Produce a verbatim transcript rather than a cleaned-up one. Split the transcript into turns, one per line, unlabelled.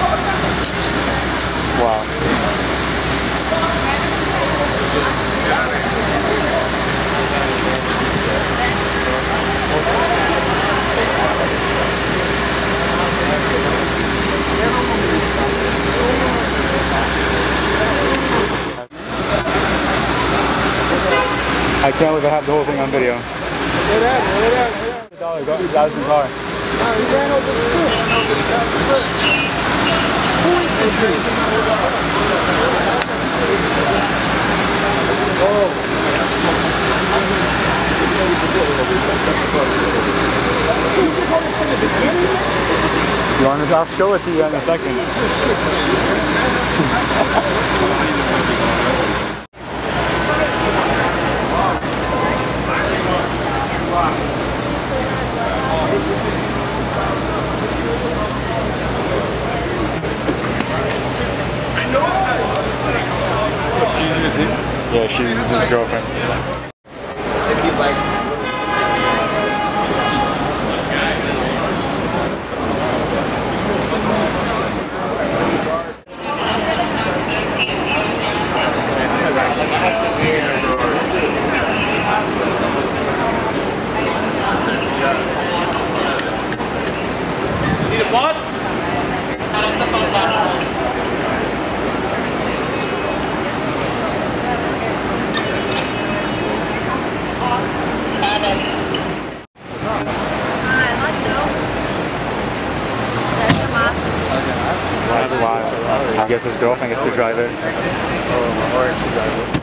Wow. I can't believe I have the whole thing on video.
Look at that, look at that.
The dollar got out of the car.
No, he ran over the foot. Who is this dude? Oh.
You want to? I'll show it to you in a second. Yeah, she's his girlfriend.
Need a bus?
That's wild. I guess his girlfriend gets to drive it.
Oh, my wife should drive it.